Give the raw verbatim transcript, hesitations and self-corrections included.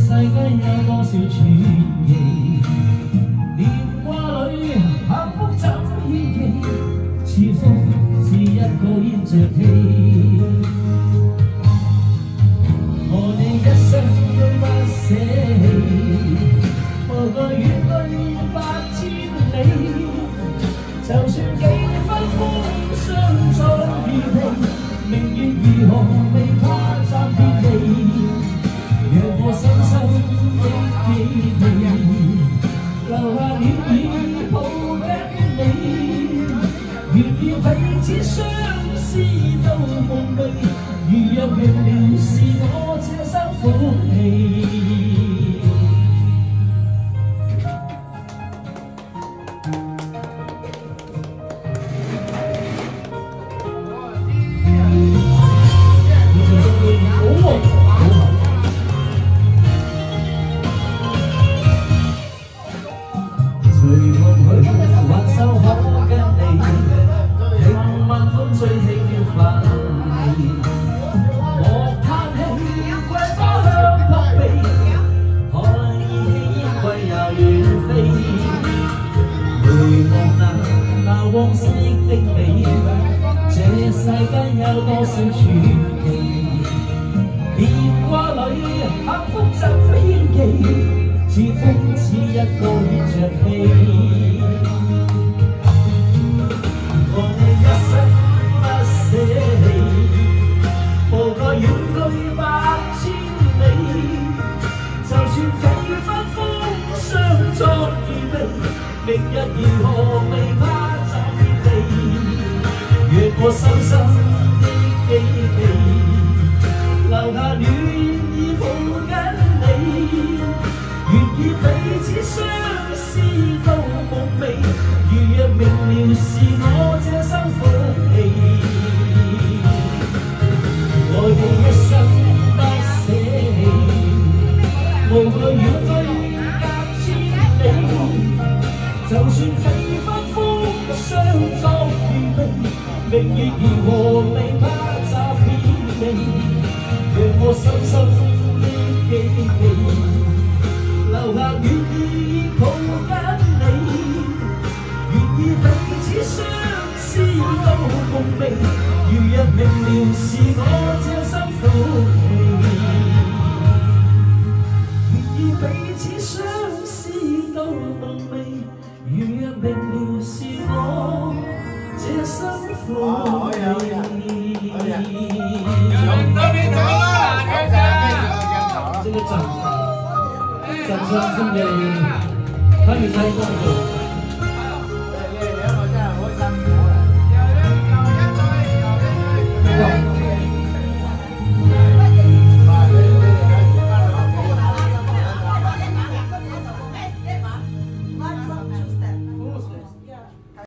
世間有多少傳奇？電話裏幸福怎演繹？似風似一個煙着氣，和你一生都不捨棄，無懼遠距百千里，就算幾分風霜再疲憊，明月如何未怕暫別離。讓我深深的記憶，留下暖意抱緊你，願意彼此相思到夢寐。如若明了是我這生福氣。隨夢去，還手可跟你，聽晚風吹起了發尾，莫嘆氣，桂花香撲鼻，看意氣煙歸又遠飛，回望那那往昔的美，這世間有多少傳奇？電話裏幸福怎編記？似風似一個熱着氣，和你一生不捨棄，無懼遠距百千里，就算幾分風霜作預備，明日如何未怕暫別離。若我深深的記記，留下暖意抱緊你，願意彼此相思到夢寐。如若明了是我這生福氣，愛你一生不捨棄，無懼遠距隔千里，就算幾分風霜作預備，明月如何未怕暫別離。讓我深深的記記，留下暖意抱緊你，願意彼此相思到夢寐。如若明了是我這生福氣，願意彼此相思到夢寐。如若明了是我這生福氣。 用到邊度啊？ 這個掌掌聲給他們在動作。